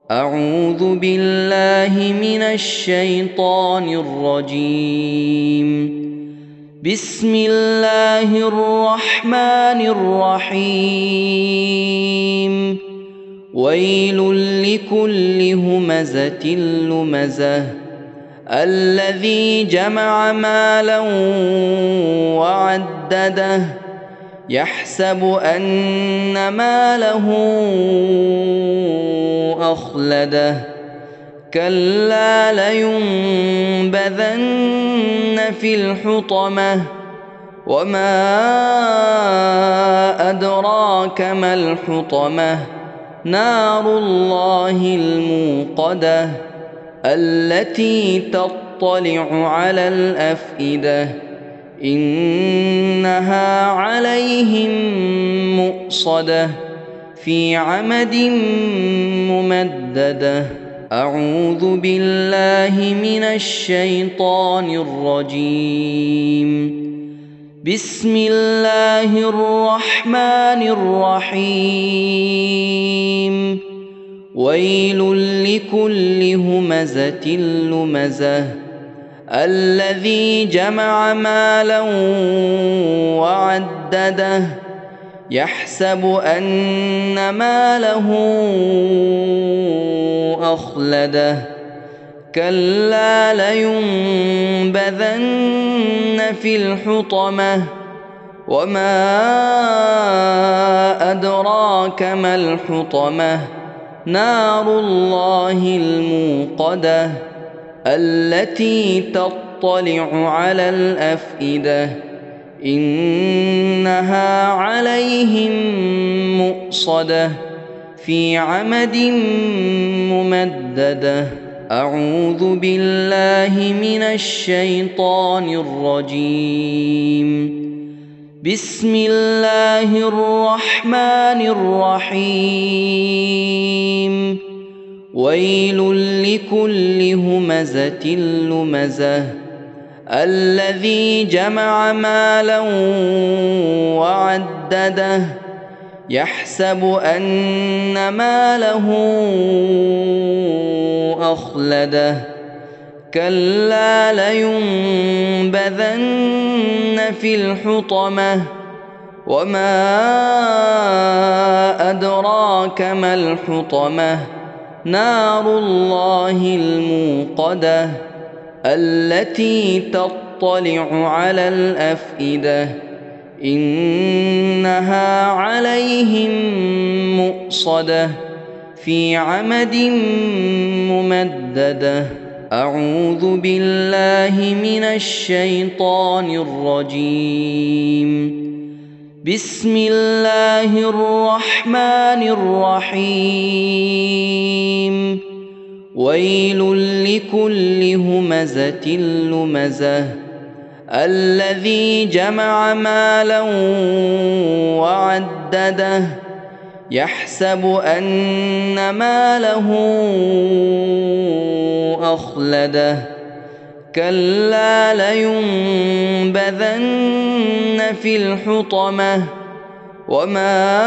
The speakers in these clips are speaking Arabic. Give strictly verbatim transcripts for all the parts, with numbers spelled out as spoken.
أعوذ بالله من الشيطان الرجيم. بسم الله الرحمن الرحيم. ويل لكل همزة لمزة الذي جمع مالا وعدده يحسب أن ماله أخلده كلا لينبذن في الحطمة وما أدراك ما الحطمة نار الله الموقدة التي تطلع على الأفئدة إنها عليهم مؤصدة في عمد ممددة. أعوذ بالله من الشيطان الرجيم. بسم الله الرحمن الرحيم. ويل لكل همزة لمزة الذي جمع مالا وعدده يحسب أن ماله أخلده كلا لينبذن في الحطمة وما أدراك ما الحطمة نار الله الموقدة التي تطلع على الأفئدة إنها عليهم مؤصدة في عمد ممددة. أعوذ بالله من الشيطان الرجيم. بسم الله الرحمن الرحيم. ويل لكل همزة لمزة الذي جمع مالا وعدده يحسب أن ماله أخلده كلا لينبذن في الحطمة وما أدراك ما الحطمة نار الله الموقدة التي تطلع على الأفئدة إنها عليهم مؤصدة في عمد ممددة. أعوذ بالله من الشيطان الرجيم. بسم الله الرحمن الرحيم. ويل لكل همزة لمزة الذي جمع مالا وعدده يحسب أن ماله أخلده كلا لينبذن في الحطمة وما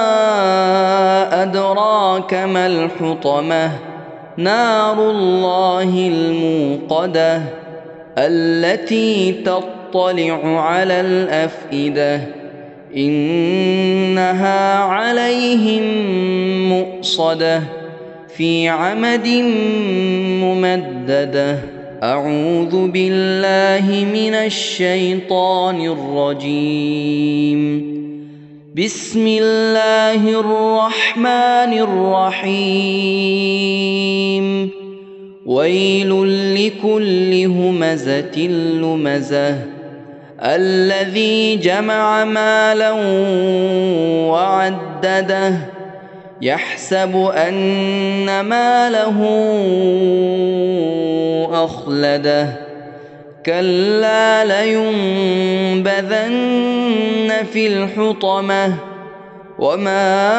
أدراك ما الحطمة نار الله الموقدة التي تطلع على الأفئدة إنها عليهم مؤصدة في عمد ممددة. أعوذ بالله من الشيطان الرجيم. بسم الله الرحمن الرحيم. ويل لكل همزة لمزة الذي جمع مالا وعدده يحسب أن ماله أخلده كلا لينبذن في الحطمة وما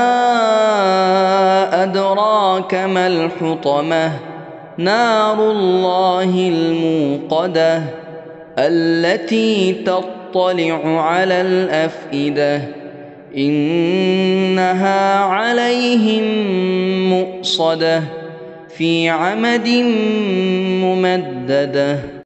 أدراك ما الحطمة نار الله الموقدة التي تطلع على الأفئدة إنها عليهم مؤصدة في عمد ممدده.